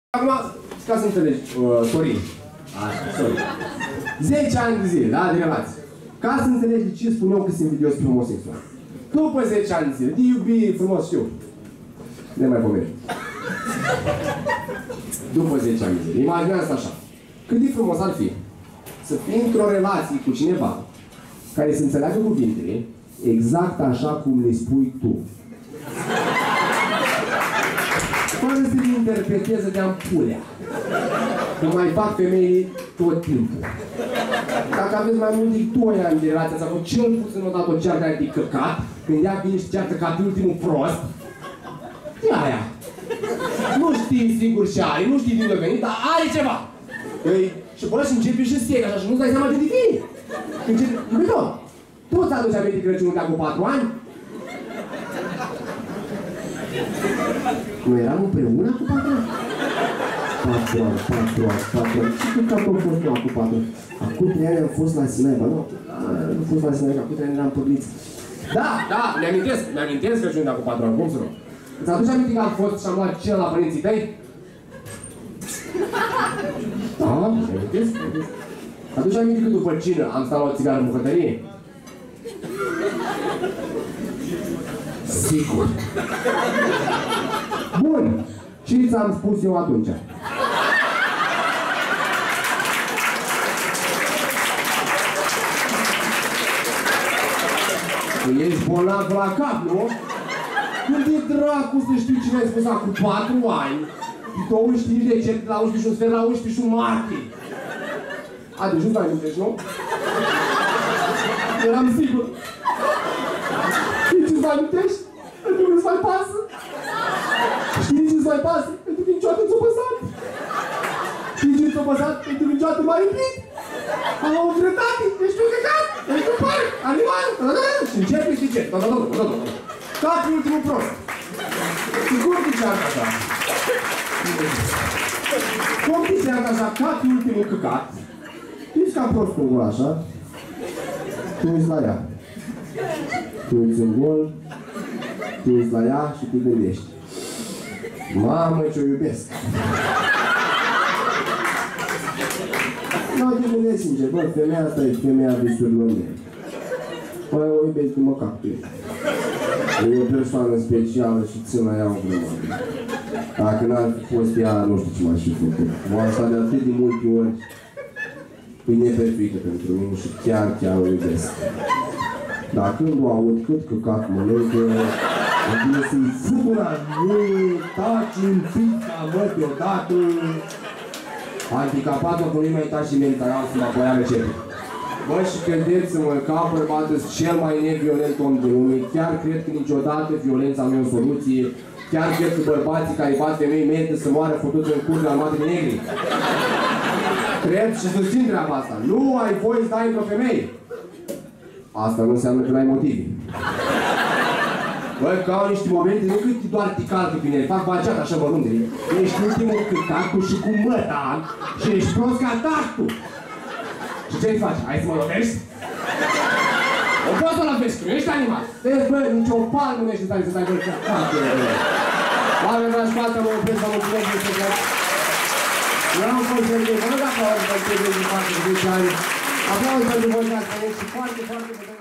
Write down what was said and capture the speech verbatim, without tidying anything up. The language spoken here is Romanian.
Acum, ca să înțelegi, uh, Sorin. Așa, Sorin. zece ani de zile, da, de relație. Ca să înțelegi de ce spun eu că sunt invidios pe homosexual. După zece ani de zile, de iubire frumos, știu. Ne mai pomeni. După zece ani de zile, imaginează așa. Cât de frumos ar fi să fii într-o relație cu cineva care să înțeleagă cuvintele exact așa cum le spui tu. Fără să le interpreteze de-am pulea. Că mai fac femeii tot timpul. Dacă aveți mai mult de doi ani de relație, ați avut cel puțin o dată o ceartă aia de căcat, când ea vine și ceartă ca pe ultimul prost, e aia. Nu știi sigur ce are, nu știi din unde veni, dar are ceva. Ei, și bă, și începi și steg așa și nu-ți dai seama de vine. Începi, nu tot. Tu ți aduci aminte Crăciunul de acum patru ani? Nu eram împreună cu patru ani? Patru ani, patru ani, patru ani. Și cât am fost eu acum patru ani? Acum trei ani am fost la Sinaiba, nu? Nu am fost la Sinaiba, acum trei ani eram păgliți. Da, da, mi-amintesc, mi-amintesc Crăciunul de acum patru ani, cum să nu? Îți aduci aminte că am fost și am luat cel la părinții tăi? Da, mi-amintesc, mi-amintesc. Aduci aminte că după cină am stat la o țigară în bucătărie? Sigur. Bun. Ce ți-am spus eu atunci? Că ești bolnav la cap, nu? Când e dracu să știi ce mi-ai spus acum patru ani, pe douăzeci și cinci decembrie la unsprezece și un sfert la unsprezece și un martie. A, deci nu-ți mai amintești, nu? Eram sigur. Știi ce-ți mai amintești? Pentru că nu-ți mai pasă. Știi ce-ți mai pasă? Pentru că niciodată ți-o păsat. Știi ce ți-o păsat? Pentru că niciodată m-ai iubit. Am avut dreptate. Ești un căcat. Ești un par. Animal. Și începe și ce? Ca pe ultimul prost. Sigur că ceartă așa. Cum te ceartă așa? Ca pe ultimul căcat. Ești ca prostul în gol așa. Te uiți la ea. Te uiți în gol. Te uiți la ea și te gândești. Mamă, ce-o iubesc! Nu, te gândesc sincer, bă, femeia asta e femeia visurilor mele. Bă, o iubesc de mă cac pe ea. E o persoană specială și țin la ea o grămadă. Dacă n-ar fi fost ea, nu știu ce m-aș fi făcut. M-am stat de atât de multe ori. E neperfectă pentru mine și chiar, chiar o iubesc. Dar când o aud cât căcat mănâncă, o bine să-i fut la mine, taci în pica, mă, deodată. Handicapatul că nu-i mai taci și mental să mă apoia recepte. Bă, și credeți-mă, ca bărbatul cel mai neviolent om din lume, chiar cred că niciodată violența nu e o soluție. Chiar cred că bărbații care bat femei merită să moară fătuți în cur de armate de negri. Cred și susțin treaba asta. Nu ai voie să dai într-o femeie. Asta nu înseamnă că n-ai motive. Băi, că au niște momente, nu cât doar te calcă pe ele, fac baceat așa vărunde. Ești ultimul căcatul și cu măta și ești prost ca tactul. Și ce-i faci? Hai să mă lovești? O poți să lovești, că nu ești animal. Deci, bă, nici o palmă nu ești în stare să stai bă, căcatul. Oameni, dragi, fata, mă opresc să mă mulțumesc de ce vreau. Eu am fost de vă rog aplauze pentru cei de față de zece ani. Aplauze pentru voi, dragi, și foarte, foarte, foarte